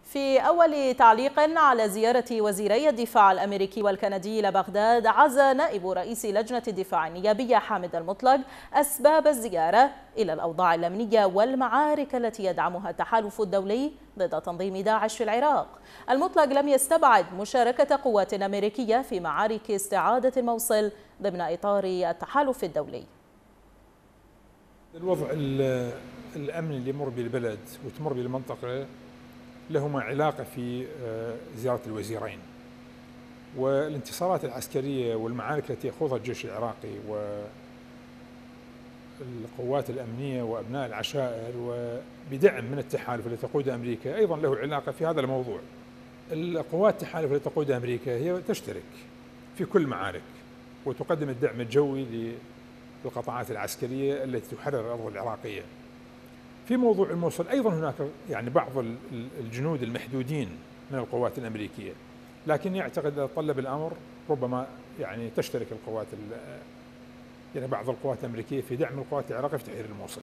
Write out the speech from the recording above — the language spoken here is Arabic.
في أول تعليق على زيارة وزيري الدفاع الأمريكي والكندي إلى بغداد، عزى نائب رئيس لجنة الدفاع النيابية حامد المطلق أسباب الزيارة إلى الأوضاع الأمنية والمعارك التي يدعمها التحالف الدولي ضد تنظيم داعش في العراق. المطلق لم يستبعد مشاركة قوات أمريكية في معارك استعادة الموصل ضمن إطار التحالف الدولي. الوضع الأمني اللي يمر بالبلد وتمر بالمنطقة لهما علاقة في زيارة الوزيرين، والانتصارات العسكرية والمعارك التي يخوضها الجيش العراقي والقوات الأمنية وأبناء العشائر وبدعم من التحالف الذي تقوده أمريكا أيضا له علاقة في هذا الموضوع. القوات التحالف التي تقودها أمريكا هي تشترك في كل المعارك وتقدم الدعم الجوي للقطاعات العسكرية التي تحرر الأرض العراقية. في موضوع الموصل أيضا هناك بعض الجنود المحدودين من القوات الأمريكية، لكن يعتقد إذا طلب الأمر ربما تشترك القوات بعض القوات الأمريكية في دعم القوات العراقية في تحرير الموصل.